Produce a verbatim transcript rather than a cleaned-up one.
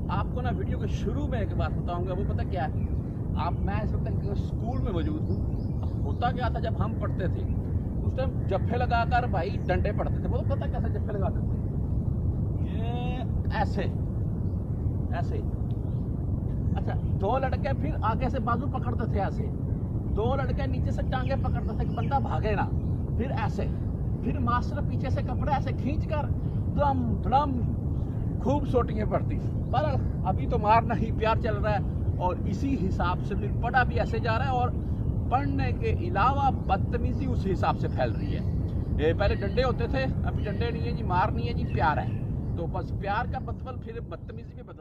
आपको ना वीडियो के शुरू में एक बात बताऊंगा, वो पता क्या है, आप मैं इस वक्त स्कूल में मौजूद हूँ। होता क्या था, जब हम पढ़ते थे उस टाइम जफ्फे लगाकर भाई डंडे पड़ते थे। वो पता कैसे जफ्फे लगाते थे, ये ऐसे ऐसे। अच्छा, दो लड़के फिर आगे से बाजू पकड़ते थे ऐसे, दो लड़के नीचे से टांगे पकड़ते थे कि बंदा भागे ना, फिर ऐसे, फिर मास्टर पीछे से कपड़े ऐसे खींच कर दम धड़म खूब सोटियां पड़ती। पर अभी तो मारना ही प्यार चल रहा है और इसी हिसाब से फिर पढ़ा भी ऐसे जा रहा है और पढ़ने के अलावा बदतमीजी उस हिसाब से फैल रही है। ये पहले डंडे होते थे, अभी डंडे नहीं है जी, मार नहीं है जी, प्यार है। तो बस प्यार का मतलब फिर बदतमीजी में